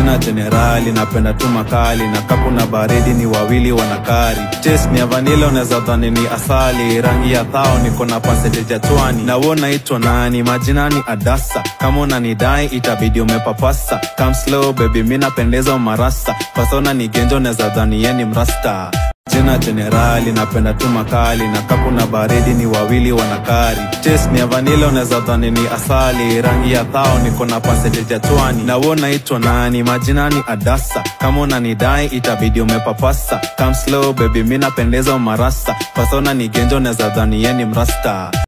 Jina generali napenda tu makali, na kapu na baridi ni wawili wanakari. Taste ni ya vanilla unaweza dhani ni asali, rangi ya thao niko na percentage ya 20. Na wewe unaitwa nani? Majina ni Adasa, kama unanidai itabidi umepapasa. Come slow baby mimi napendeza umarasta, persona ni genjo unaweza dhani yeye ni mrasta. Jina generali napenda tu makali, na kapu na baridi ni wawili wanakari. Taste ni ya vanilla unaweza dhani ni asali, rangi ya thao niko na percentage ya 20. Na wewe unaitwa nani? Majina ni Adasa, kama unanidai itabidi umepapasa. Come slow baby mimi napendeza umarasta, persona ni genjo unaweza dhani yeye ni mrasta.